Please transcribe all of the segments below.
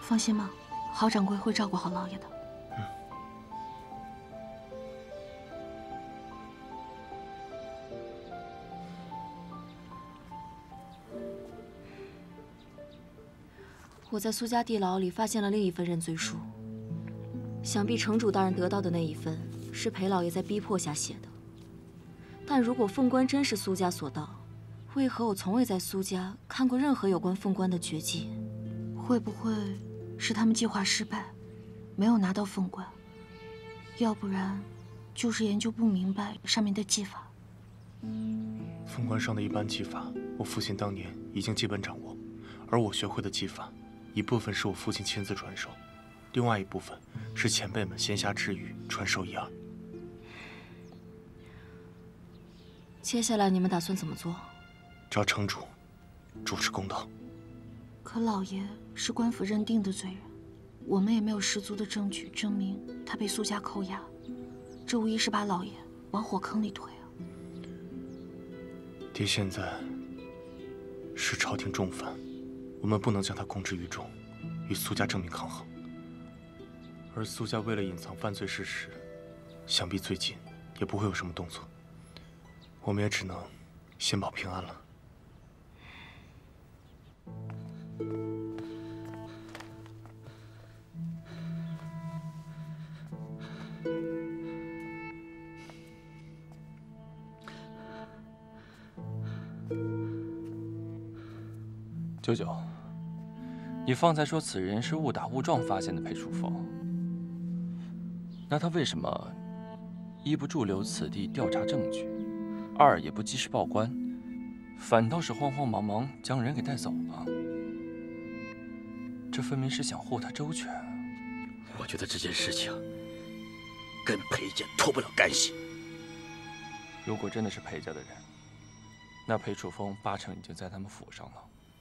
放心吧，郝掌柜会照顾好老爷的。我在苏家地牢里发现了另一份认罪书，想必城主大人得到的那一份是裴老爷在逼迫下写的。但如果凤冠真是苏家所盗，为何我从未在苏家看过任何有关凤冠的绝技？会不会是他们计划失败，没有拿到凤冠？要不然，就是研究不明白上面的技法。 凤冠上的一般技法，我父亲当年已经基本掌握，而我学会的技法，一部分是我父亲亲自传授，另外一部分是前辈们闲暇之余传授一二。 接下来你们打算怎么做？ 找城主，主持公道。 可老爷是官府认定的罪人，我们也没有十足的证据证明他被苏家扣押，这无疑是把老爷往火坑里推啊！ 爹现在是朝廷重犯，我们不能将他公之于众，与苏家正面抗衡。而苏家为了隐藏犯罪事实，想必最近也不会有什么动作。我们也只能先保平安了。 舅舅，你方才说此人是误打误撞发现的裴楚风，那他为什么一不驻留此地调查证据，二也不及时报官，反倒是慌慌忙忙将人给带走了？这分明是想护他周全。 我觉得这件事情跟裴家脱不了干系。 如果真的是裴家的人，那裴楚风八成已经在他们府上了。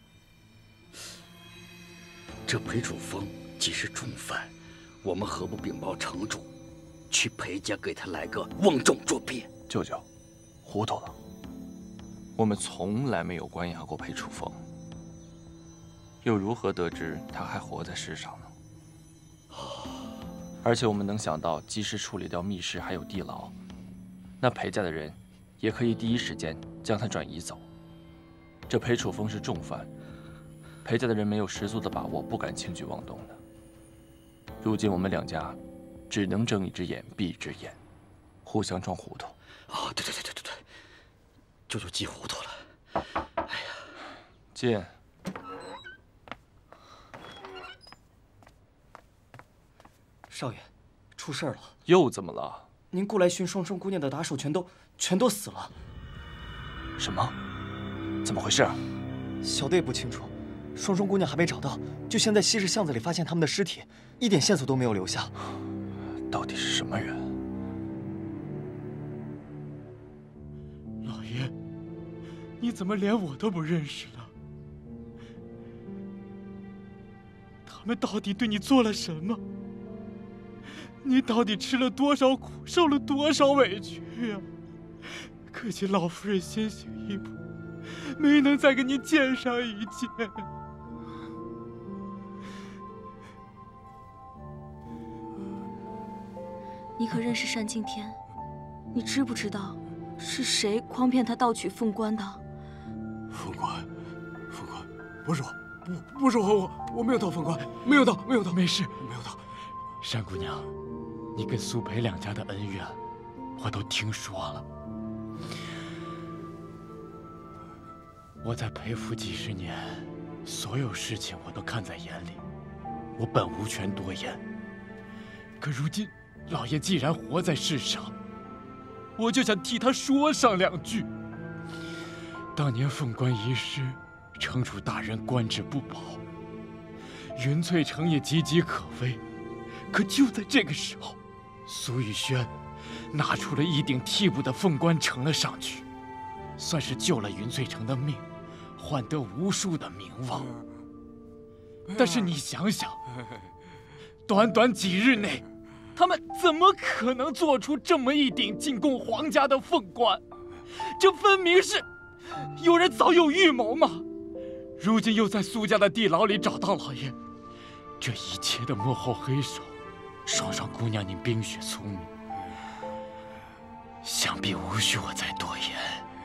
这裴楚风既是重犯，我们何不禀报城主，去裴家给他来个瓮中捉鳖？ 舅舅，糊涂了。我们从来没有关押过裴楚风，又如何得知他还活在世上呢？而且我们能想到及时处理掉密室还有地牢，那裴家的人也可以第一时间将他转移走。这裴楚风是重犯，裴家的人没有十足的把握，不敢轻举妄动的。如今我们两家只能睁一只眼闭一只眼，互相装糊涂。 哦，对，舅舅记糊涂了。哎呀， 进。 少爷，出事了！ 又怎么了？ 您雇来寻双生姑娘的打手全都死了。 什么？怎么回事？ 小的也不清楚，双生姑娘还没找到，就先在西市巷子里发现他们的尸体，一点线索都没有留下。 到底是什么人？ 老爷，你怎么连我都不认识了？他们到底对你做了什么？你到底吃了多少苦，受了多少委屈啊！可惜老夫人先行一步，没能再跟你见上一见。 你可认识单敬天？你知不知道是谁诓骗他盗取凤冠的？ 凤冠，不是我，不是我没有盗凤冠，没有盗，没事，没有盗。单姑娘，你跟苏裴两家的恩怨，我都听说了。我在裴府几十年，所有事情我都看在眼里，我本无权多言。可如今老爷既然活在世上，我就想替他说上两句。当年凤冠一事，城主大人官职不保，云翠城也岌岌可危。可就在这个时候，苏玉轩拿出了一顶替补的凤冠呈了上去，算是救了云翠城的命，换得无数的名望。但是你想想，短短几日内，他们怎么可能做出这么一顶进贡皇家的凤冠？这分明是有人早有预谋嘛！如今又在苏家的地牢里找到老爷， 这一切的幕后黑手，双双姑娘您冰雪聪明，想必无需我再多言。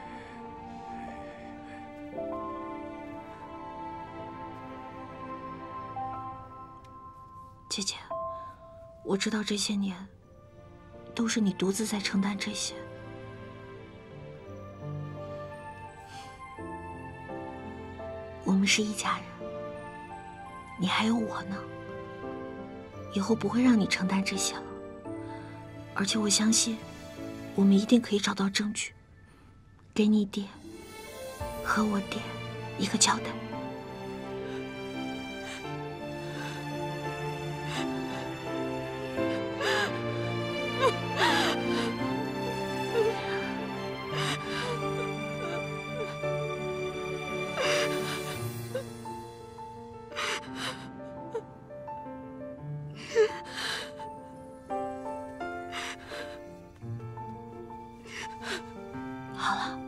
姐姐，我知道这些年都是你独自在承担这些。我们是一家人，你还有我呢。以后不会让你承担这些了，而且我相信，我们一定可以找到证据，给你爹和我爹一个交代。好了，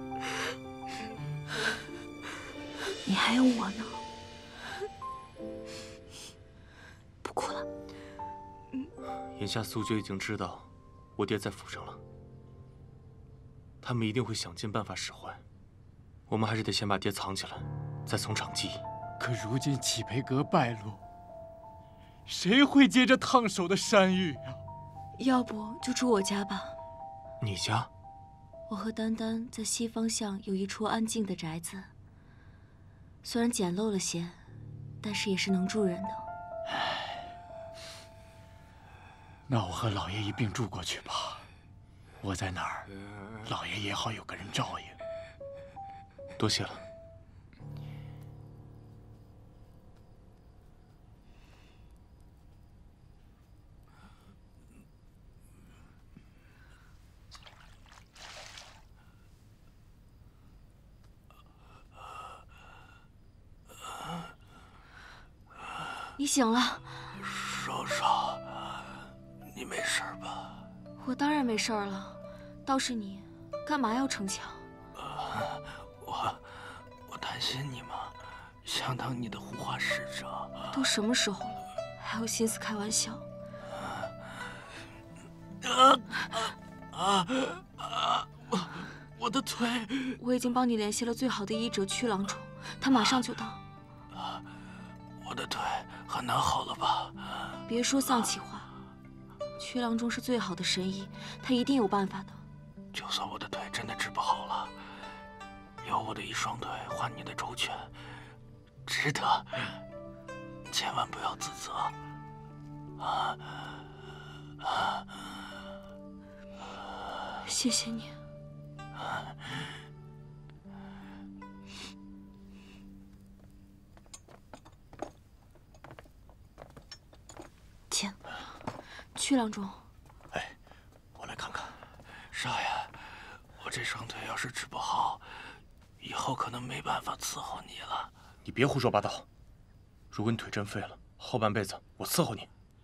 你还有我呢，不哭了。 眼下苏爵已经知道我爹在府上了，他们一定会想尽办法使坏。我们还是得先把爹藏起来，再从长计议。 可如今启培阁败落，谁会接着烫手的山芋啊？ 要不就住我家吧。 你家？ 我和丹丹在西方向有一处安静的宅子，虽然简陋了些，但是也是能住人的。 那我和老爷一并住过去吧。我在哪儿，老爷也好有个人照应。 多谢了。 你醒了， 少少，你没事吧？ 我当然没事了。倒是你，干嘛要逞强？ 我担心你嘛，想当你的护花使者。 都什么时候了，还有心思开玩笑？ 我的腿！ 我已经帮你联系了最好的医者屈郎中，他马上就到。 我的腿很难好了吧？ 别说丧气话，屈郎中是最好的神医，他一定有办法的。 就算我的腿真的治不好了，有我的一双腿换你的周全，值得。千万不要自责。 谢谢你。 请。 屈郎中。 哎，我来看看。 少爷，我这双腿要是治不好，以后可能没办法伺候你了。 你别胡说八道。如果你腿真废了，后半辈子我伺候你。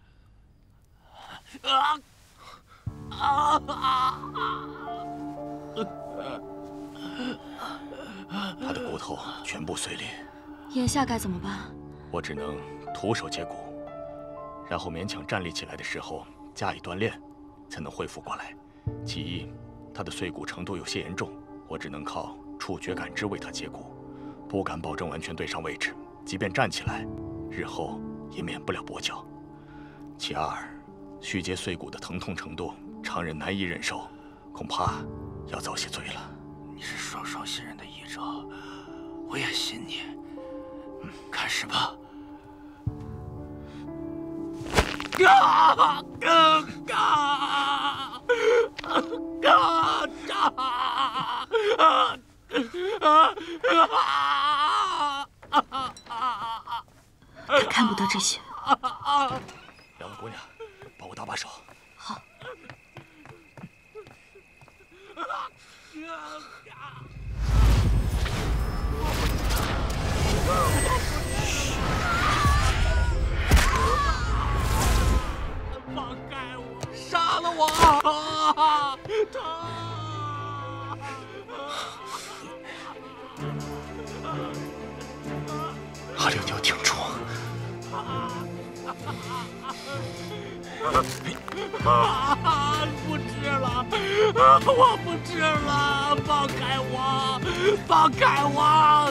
他的骨头全部碎裂， 眼下该怎么办？ 我只能徒手接骨，然后勉强站立起来的时候加以锻炼，才能恢复过来。其一，他的碎骨程度有些严重，我只能靠触觉感知为他接骨，不敢保证完全对上位置。即便站起来，日后也免不了跛脚。其二，续接碎骨的疼痛程度，常人难以忍受，恐怕要遭些罪了。 你是双双信任的医者，我也信你。开始吧。 他看不得这些。 两位姑娘，帮我搭把手。 好。 放开我！杀了我！疼！ 阿六，你要挺住。 不吃了，我不吃了，放开我，放开我！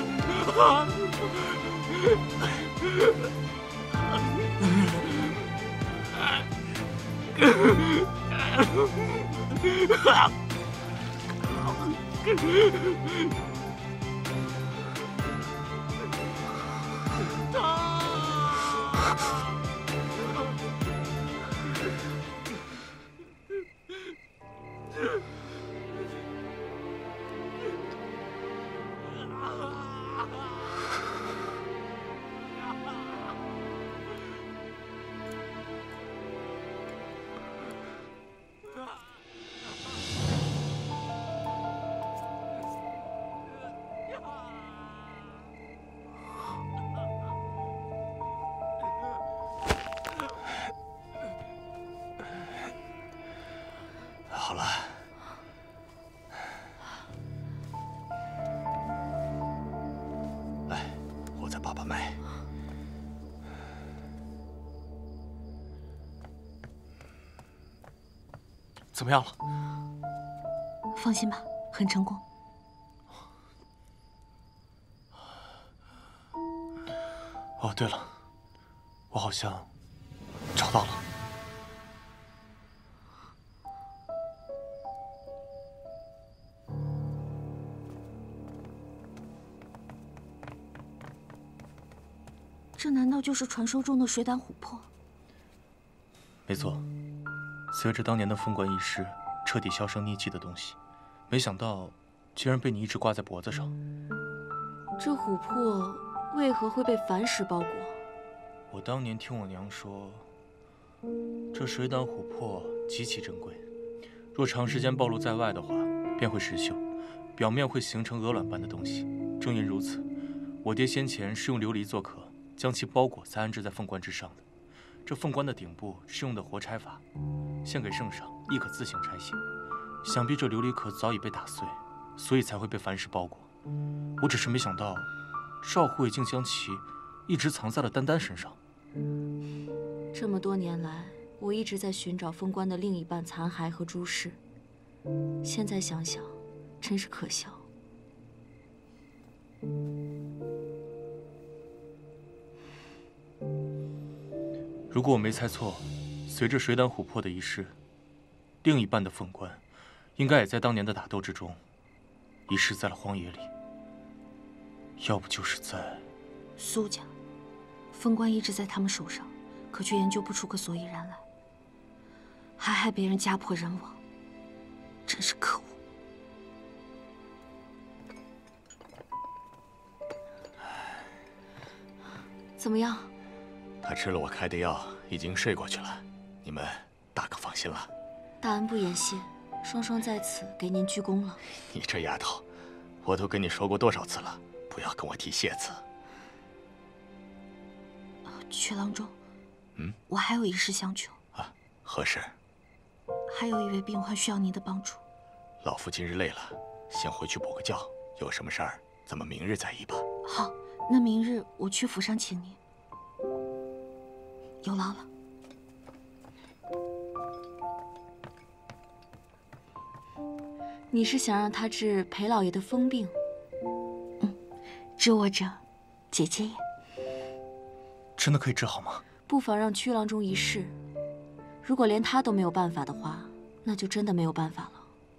好了，来，我再把把脉。 怎么样了？ 放心吧，很成功。 哦，对了，我好像找到了。 这难道就是传说中的水胆琥珀？ 没错，随着当年的封官易逝，彻底销声匿迹的东西，没想到竟然被你一直挂在脖子上。 这琥珀为何会被凡石包裹？ 我当年听我娘说，这水胆琥珀极其珍贵，若长时间暴露在外的话，便会失锈，表面会形成鹅卵般的东西。正因如此，我爹先前是用琉璃做壳，将其包裹再安置在凤冠之上的。这凤冠的顶部是用的活拆法，献给圣上亦可自行拆卸。想必这琉璃壳早已被打碎，所以才会被凡石包裹。我只是没想到，少护卫竟将其一直藏在了丹丹身上。 这么多年来，我一直在寻找凤冠的另一半残骸和珠饰，现在想想，真是可笑。 如果我没猜错，随着水胆琥珀的遗失，另一半的凤冠，应该也在当年的打斗之中，遗失在了荒野里。要不就是在苏家，凤冠一直在他们手上，可却研究不出个所以然来，还害别人家破人亡，真是可恶。 怎么样？ 他吃了我开的药，已经睡过去了。你们大可放心了。 大恩不言谢，双双在此给您鞠躬了。 你这丫头，我都跟你说过多少次了，不要跟我提谢词。 薛郎中，我还有一事相求。 啊，何事？ 还有一位病患需要您的帮助。 老夫今日累了，先回去补个觉。有什么事儿，咱们明日再议吧。 好，那明日我去府上请您。有劳了。 你是想让他治裴老爷的疯病？ 治我者，姐姐也。 真的可以治好吗？ 不妨让屈郎中一试。如果连他都没有办法的话，那就真的没有办法了。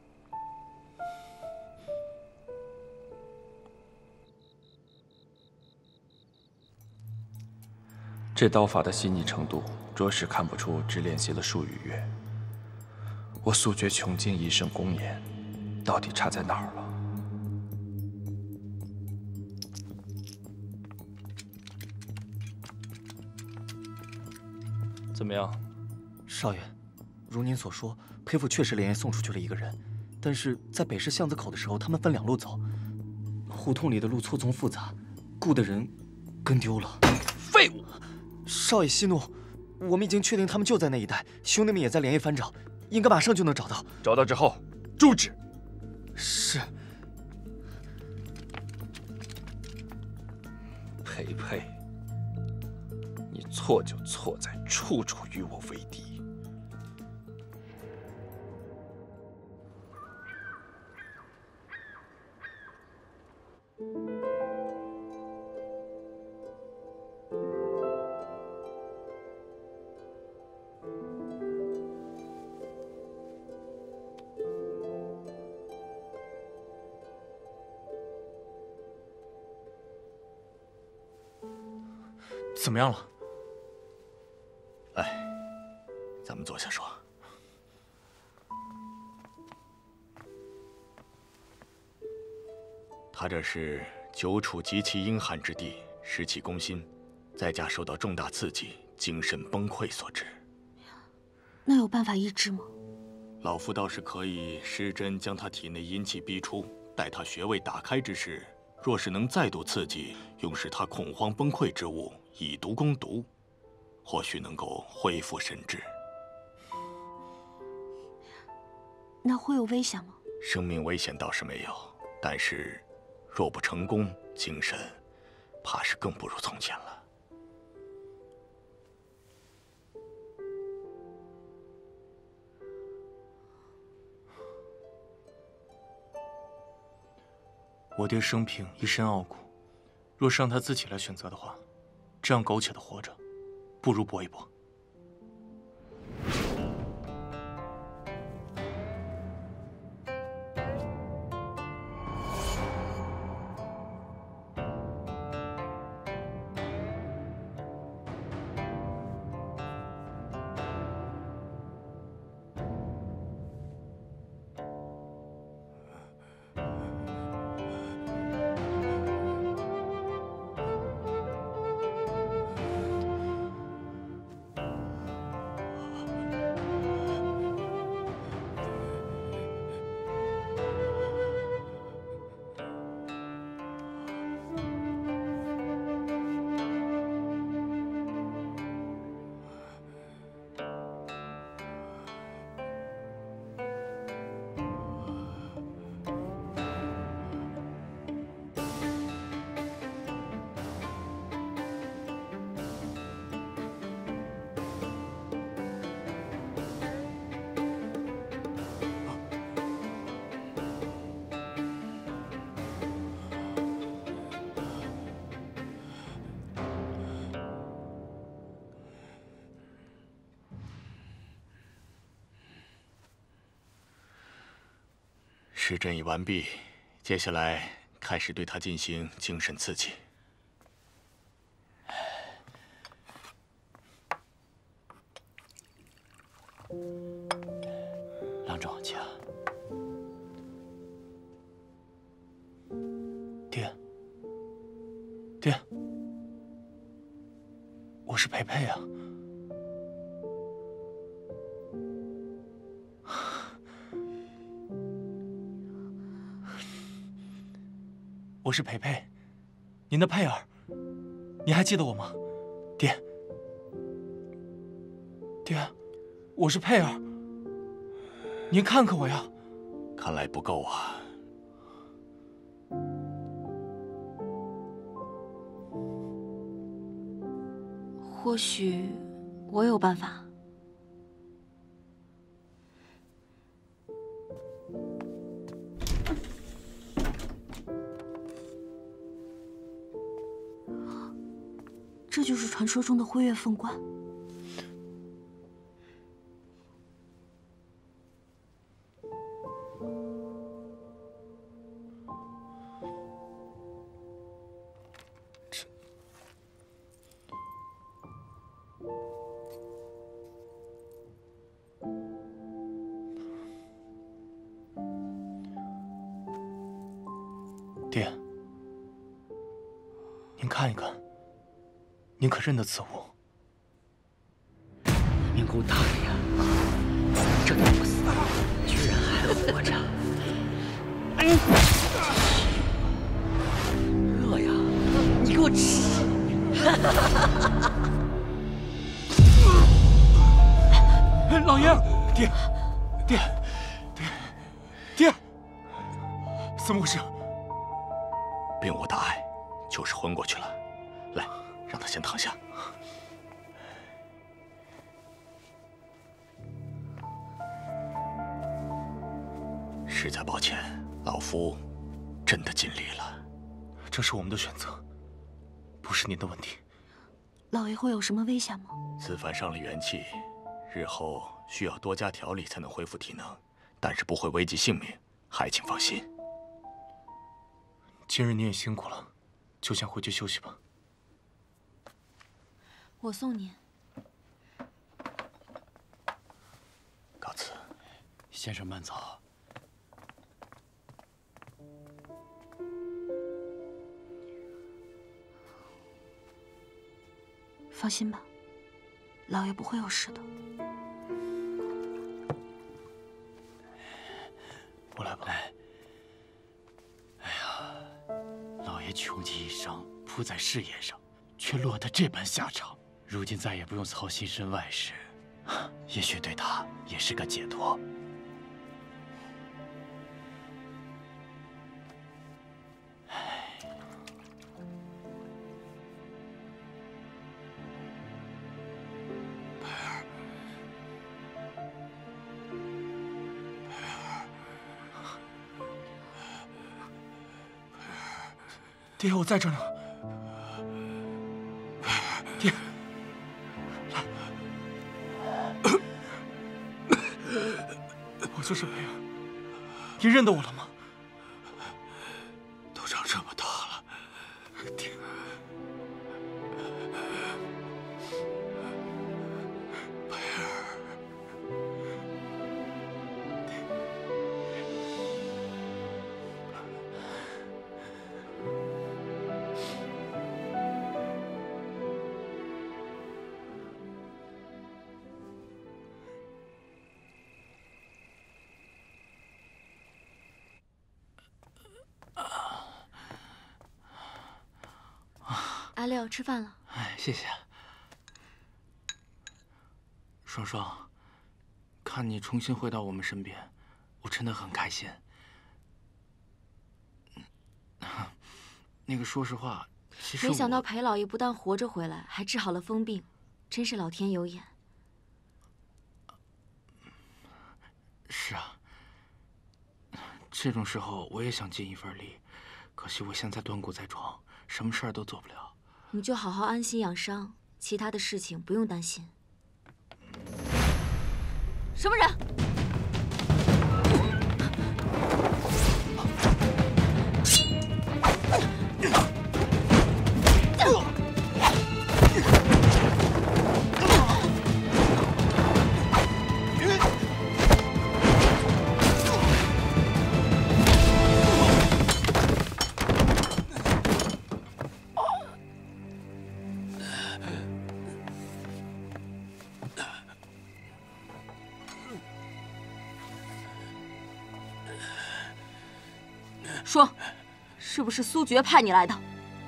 这刀法的细腻程度，着实看不出只练习了数语月。我速决穷尽一身功眼，到底差在哪儿了？怎么样， 少爷？如您所说，裴府确实连夜送出去了一个人，但是在北市巷子口的时候，他们分两路走，胡同里的路错综复杂，雇的人跟丢了。 废物！ 少爷息怒，我们已经确定他们就在那一带，兄弟们也在连夜翻找，应该马上就能找到。 找到之后，诛之。 是。 裴，你错就错在处处与我为敌， 怎么样了？ 来，咱们坐下说。他这是久处极其阴寒之地，湿气攻心，再加受到重大刺激，精神崩溃所致。 那有办法医治吗？ 老夫倒是可以施针将他体内阴气逼出，待他穴位打开之时，若是能再度刺激，用使他恐慌崩溃之物，以毒攻毒，或许能够恢复神智。 那会有危险吗？ 生命危险倒是没有，但是若不成功，精神怕是更不如从前了。 我爹生平一身傲骨，若是让他自己来选择的话，这样苟且的活着，不如搏一搏。 施针已完毕，接下来开始对他进行精神刺激。 郎中请。 爹，爹，我是培培啊。我是培培，您的佩儿，您还记得我吗？爹，爹，我是佩儿，您看看我呀。 看来不够啊。 或许我有办法。 这就是传说中的辉月凤冠。 爹，您看一看。您可认得此物？ 命宫大人呀，这都不死，居然还活着！热呀，你给我吃！ 老爷，爹，怎么回事？ 并无大碍，就是昏过去了。来。让他先躺下。实在抱歉，老夫真的尽力了。 这是我们的选择，不是您的问题。 老爷会有什么危险吗？ 此番伤了元气，日后需要多加调理才能恢复体能，但是不会危及性命，还请放心。 今日你也辛苦了，就先回去休息吧。 我送你。 告辞。 先生慢走。 放心吧，老爷不会有事的。 我来吧。 哎呀，老爷穷极一生扑在事业上，却落得这般下场。如今再也不用操心身外事，也许对他也是个解脱。 爹，我在这呢。爹，我就是培儿，你认得我了吗？ 都长这么大了，爹。培儿， 阿六，吃饭了。 哎，谢谢。双双，看你重新回到我们身边，我真的很开心。那个，说实话，其实没想到裴老爷不但活着回来，还治好了疯病，真是老天有眼。 是啊，这种时候我也想尽一份力，可惜我现在断骨在床，什么事儿都做不了。 你就好好安心养伤，其他的事情不用担心。什么人？说，是不是苏爵派你来的？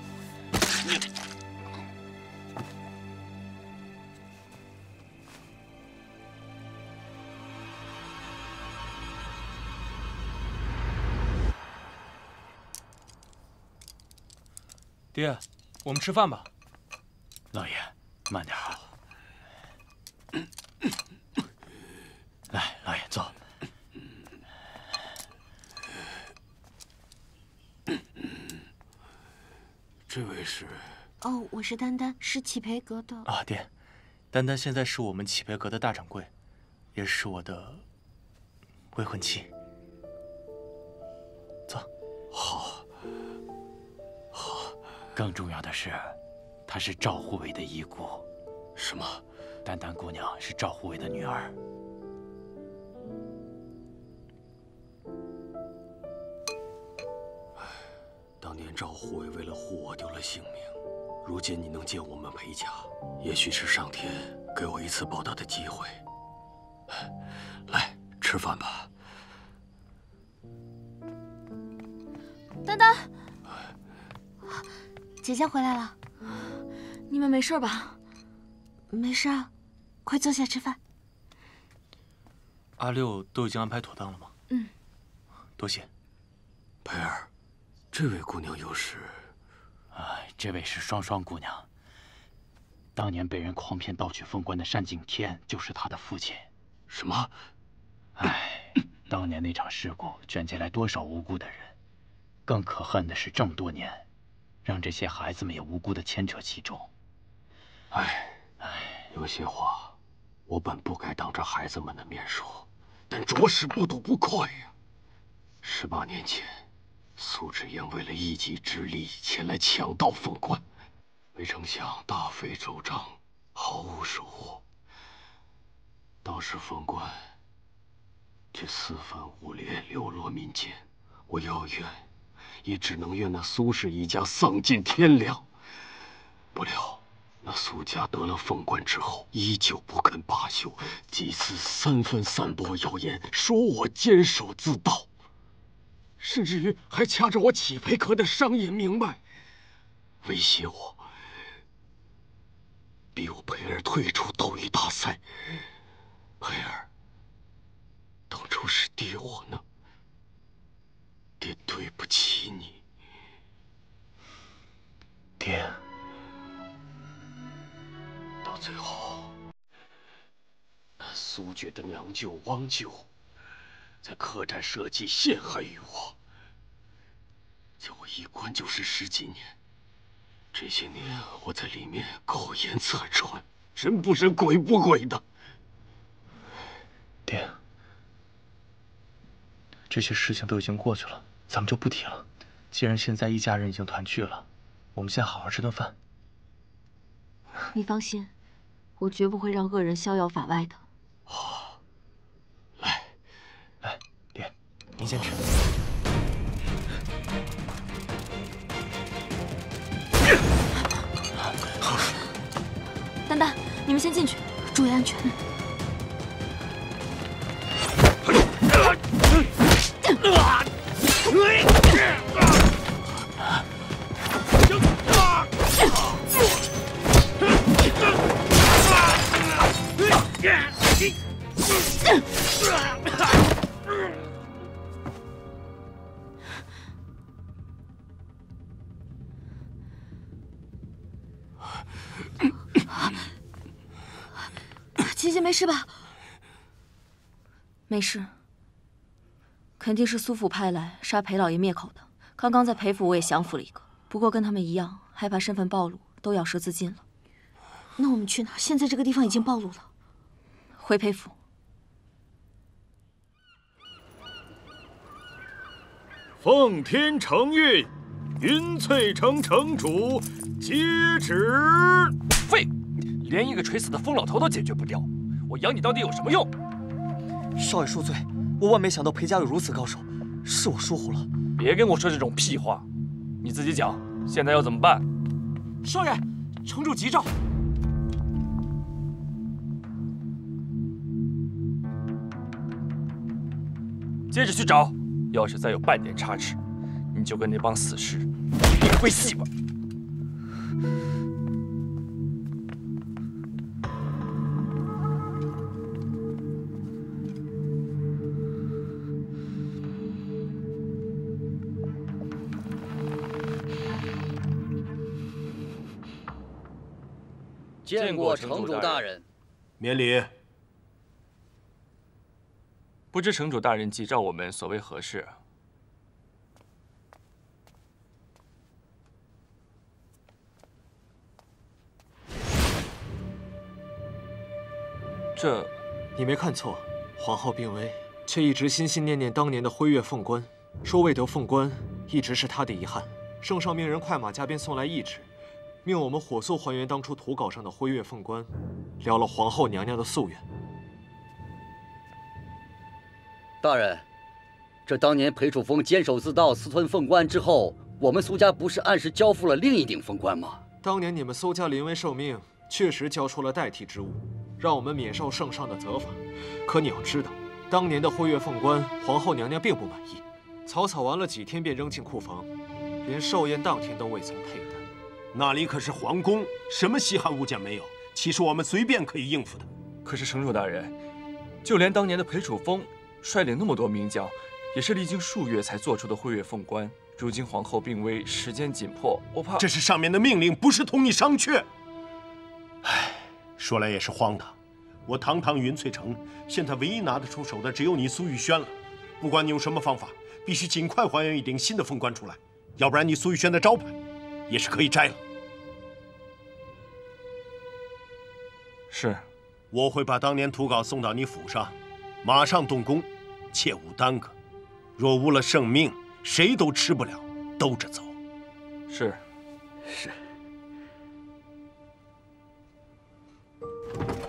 爹，我们吃饭吧。 老爷，慢点啊。来，老爷坐。 这位是？ 哦，我是丹丹，是启培阁的。 啊，爹，丹丹现在是我们启培阁的大掌柜，也是我的未婚妻。坐。 好。好。更重要的是，她是赵护卫的遗孤。 什么？ 丹丹姑娘是赵护卫的女儿。 当年赵护卫为了护我丢了性命，如今你能见我们裴家，也许是上天给我一次报答的机会。来，吃饭吧。 丹丹，姐姐回来了， 你们没事吧？ 没事啊，快坐下吃饭。 阿六都已经安排妥当了吗？ 嗯， 多谢。 培儿，这位姑娘又是？ 这位是双双姑娘。当年被人诓骗盗取凤冠的单景天就是她的父亲。 什么？ 当年那场事故卷进来多少无辜的人，更可恨的是这么多年，让这些孩子们也无辜的牵扯其中。 有些话，我本不该当着孩子们的面说，但着实不吐不快呀。18年前，苏芷言为了一己之力前来强盗凤冠，没成想大费周章， 毫无收获。当时凤冠却四分五裂，流落民间。我要怨，也只能怨那苏氏一家丧尽天良。不料那苏家得了凤冠之后，依旧不肯罢休，几次三番散播谣言，说我监守自盗，甚至于还掐着我启培阁的商业命脉，威胁我，逼我培儿退出斗鱼大赛。培儿，当初是爹我呢，爹对不起你。 爹。 到最后，那苏爵的娘舅汪舅在客栈设计陷害于我，叫我一关就是10几年。这些年我在里面苟延残喘，人不人鬼不鬼的。 爹，这些事情都已经过去了，咱们就不提了。既然现在一家人已经团聚了，我们先好好吃顿饭。 你放心，我绝不会让恶人逍遥法外的。 好，来， 爹，您先吃。 丹丹，你们先进去，注意安全。姐姐没事吧？没事，肯定是苏府派来杀裴老爷灭口的。刚刚在裴府我也降服了一个，不过跟他们一样，害怕身份暴露，都咬舌自尽了。 那我们去哪？现在这个地方已经暴露了。 回裴府。 奉天承运，云翠城城主接旨。 废！连一个垂死的疯老头都解决不掉，我养你到底有什么用？ 少爷恕罪，我万没想到裴家有如此高手，是我疏忽了。 别跟我说这种屁话，你自己讲，现在要怎么办？ 少爷，城主急召。 接着去找，要是再有半点差池，你就跟那帮死尸一并归西吧。 见过城主大人。 免礼。 不知城主大人急召我们，所为何事？这， 你没看错，皇后病危，却一直心心念念当年的辉月凤冠，说未得凤冠，一直是他的遗憾。圣上命人快马加鞭送来懿旨，命我们火速还原当初图稿上的辉月凤冠，了了皇后娘娘的夙愿。 大人，这当年裴楚风监守自盗，私吞凤冠之后，我们苏家不是按时交付了另一顶凤冠吗？ 当年你们苏家临危受命，确实交出了代替之物，让我们免受圣上的责罚。可你要知道，当年的辉月凤冠，皇后娘娘并不满意，草草玩了几天便扔进库房，连寿宴当天都未曾佩戴。 那里可是皇宫，什么稀罕物件没有？岂是我们随便可以应付的？ 可是城主大人，就连当年的裴楚风率领那么多名将，也是历经数月才做出的辉月凤冠。如今皇后病危，时间紧迫，我怕…… 这是上面的命令，不是同你商榷。唉，说来也是荒唐，我堂堂云翠城，现在唯一拿得出手的只有你苏玉轩了。不管你用什么方法，必须尽快还原一顶新的凤冠出来，要不然你苏玉轩的招牌也是可以摘了。 是， 我会把当年图稿送到你府上，马上动工，切勿耽搁。若误了圣命，谁都吃不了兜着走。 是。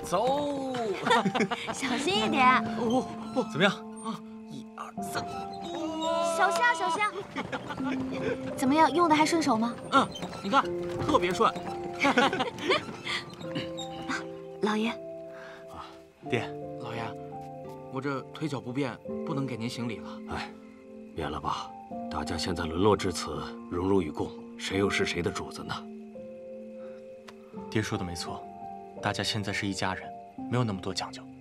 走。 小心一点。 哦，怎么样？1、2、3。 小心啊，小心啊！怎么样，用的还顺手吗？ 你看，特别顺。 老爷。 爹， 老爷，我这腿脚不便，不能给您行礼了。 哎，免了吧，大家现在沦落至此，荣辱与共，谁又是谁的主子呢？ 爹说的没错，大家现在是一家人，没有那么多讲究。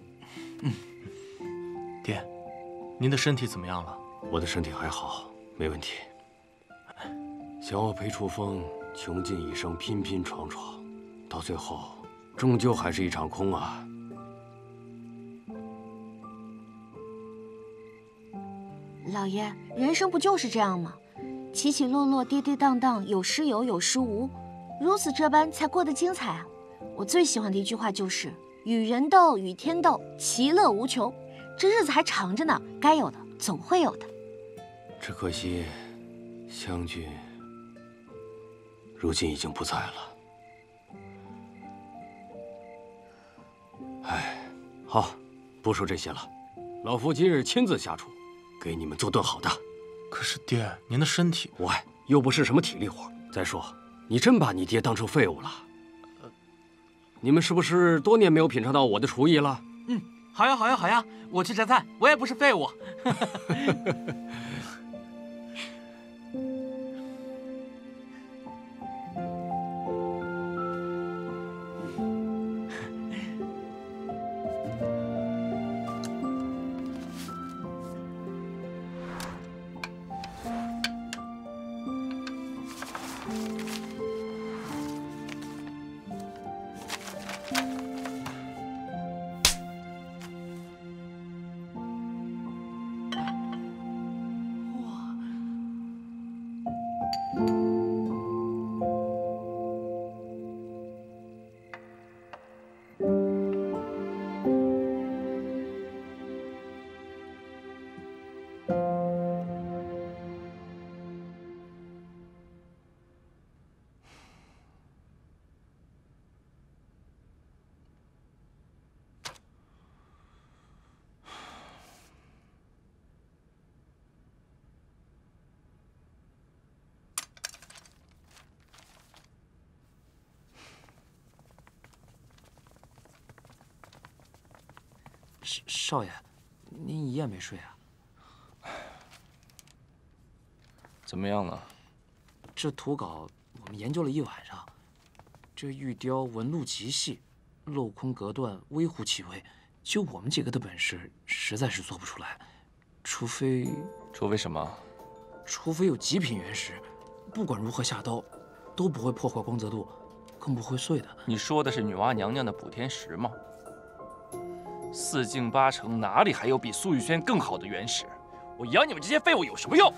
爹，您的身体怎么样了？ 我的身体还好，没问题。想我裴楚风穷尽一生拼拼闯闯，到最后，终究还是一场空啊！ 老爷，人生不就是这样吗？起起落落，跌跌宕宕，有时有，有时无，如此这般才过得精彩啊！我最喜欢的一句话就是“与人斗，与天斗，其乐无穷”。这日子还长着呢，该有的总会有的。 只可惜，湘君如今已经不在了。哎，好，不说这些了，老夫今日亲自下厨，给你们做顿好的。 可是爹，您的身体…… 喂，又不是什么体力活。再说，你真把你爹当成废物了？你们是不是多年没有品尝到我的厨艺了？ 好呀，好呀，好呀！我去摘菜，我也不是废物。少爷，您一夜没睡啊？ 怎么样了？ 这图稿我们研究了一晚上，这玉雕纹路极细，镂空隔断，微乎其微，就我们几个的本事，实在是做不出来。除非什么？ 除非有极品原石，不管如何下刀，都不会破坏光泽度，更不会碎的。 你说的是女娲娘娘的补天石吗？4境8城哪里还有比苏玉轩更好的原石？我养你们这些废物有什么用？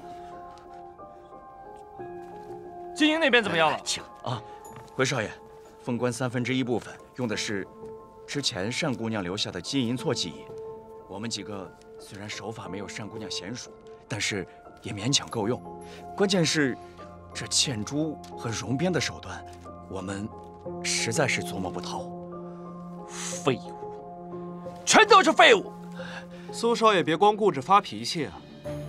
金营那边怎么样了？ 请啊，回少爷，凤冠1/3部分用的是之前单姑娘留下的金银错技艺。我们几个虽然手法没有单姑娘娴熟，但是也勉强够用。关键是这嵌珠和熔边的手段，我们实在是琢磨不透。 废物！全都是废物！ 苏少爷别光顾着发脾气啊！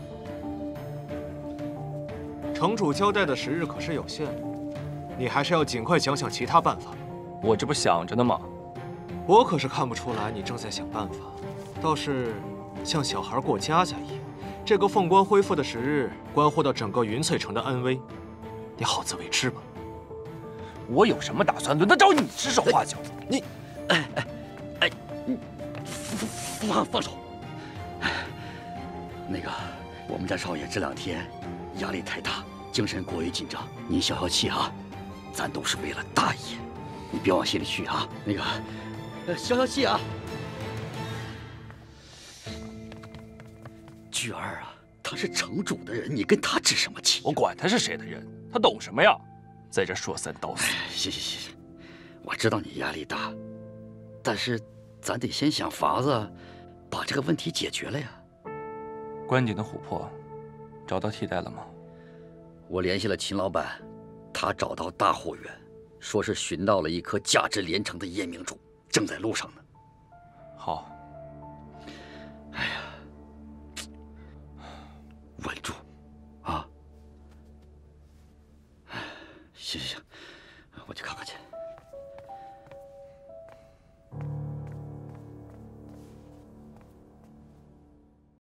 城主交代的时日可是有限的，你还是要尽快想想其他办法。 我这不想着呢吗？ 我可是看不出来你正在想办法，倒是像小孩过家家一样。这个凤冠恢复的时日，关乎到整个云翠城的安危，你好自为之吧。 我有什么打算，轮得着你指手画脚？ 你，放手！那个，我们家少爷这2天压力太大，精神过于紧张，您消消气啊！咱都是为了大业，你别往心里去啊！那个，消消气啊！菊儿啊，他是城主的人，你跟他置什么气？ 我管他是谁的人，他懂什么呀？在这说三道四。 行，我知道你压力大，但是咱得先想法子把这个问题解决了呀。 关景的琥珀找到替代了吗？ 我联系了秦老板，他找到大货源，说是寻到了一颗价值连城的夜明珠， 正在路上呢。 好。 哎呀，